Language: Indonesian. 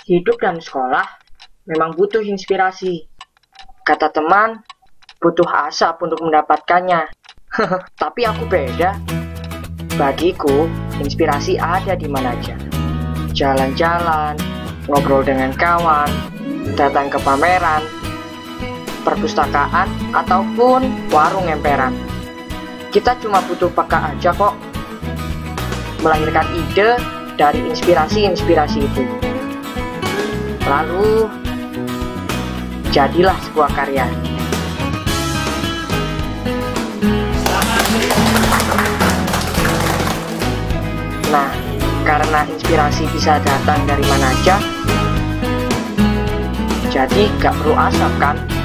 Hidup dan sekolah memang butuh inspirasi. Kata teman, butuh asap untuk mendapatkannya. Tapi aku beda. Bagiku, inspirasi ada di mana aja. Jalan-jalan, ngobrol dengan kawan, datang ke pameran, perpustakaan, ataupun warung emperan. Kita cuma butuh peka aja kok. Melahirkan ide dari inspirasi-inspirasi itu. Lalu, jadilah sebuah karya. Nah, karena inspirasi bisa datang dari mana aja, jadi gak perlu asap kan?